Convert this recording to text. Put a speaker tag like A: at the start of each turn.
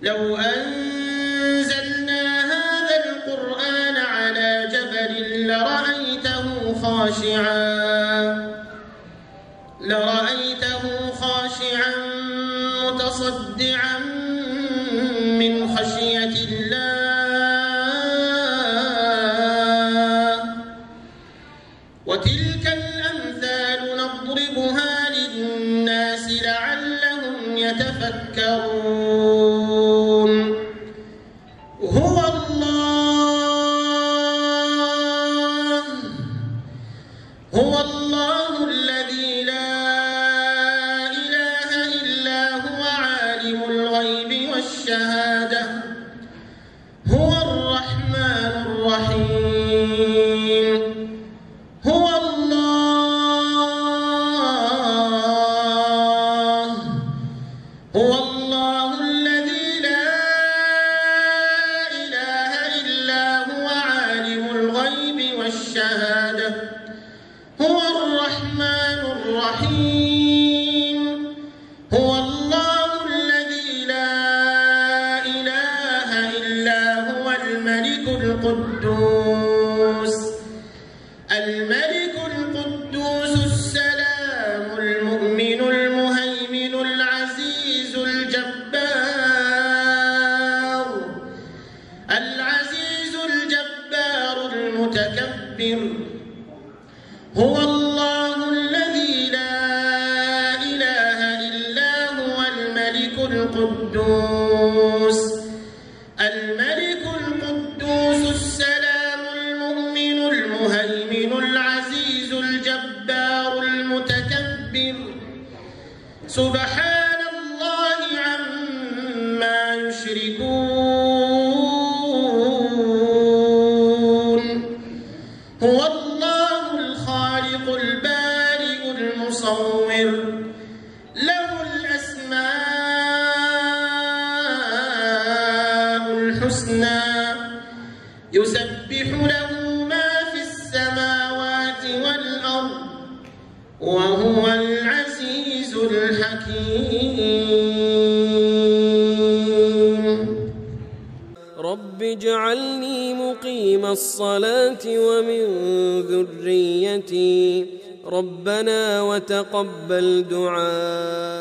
A: لو أنزلنا هذا القرآن على جبل لرأيته خاشعا متصدعا من خشية الله. وتلك الأمثال نضربها للناس لعلهم يتفكرون. هو الله الذي لا إله إلا هو عالم الغيب والشهادة هو الرحمن الرحيم. هو الله الذي لا إله إلا هو عالم الغيب والشهادة هو الرحمن الرحيم. هو الله الذي لا إله إلا هو الملك القدوس السلام المؤمن المهيمن العزيز الجبار المتكبر. هو الله الذي لا إله إلا هو الملك القدوس السلام المؤمن المهيمن العزيز الجبار المتكبر. سبحان الله عما يشركون. هو الله الخالق البارئ المصور له الأسماء الحسنى يسبح له ما في السماوات والأرض وهو العزيز الحكيم.
B: رب اجعلني مقيم الصلاة ومن ذريتي ربنا وتقبل دعاء.